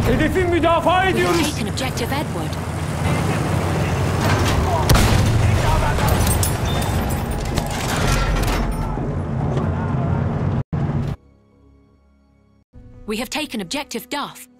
Hedefi müdafaa We have ediyoruz. taken objective Edward. We have taken objective Duff.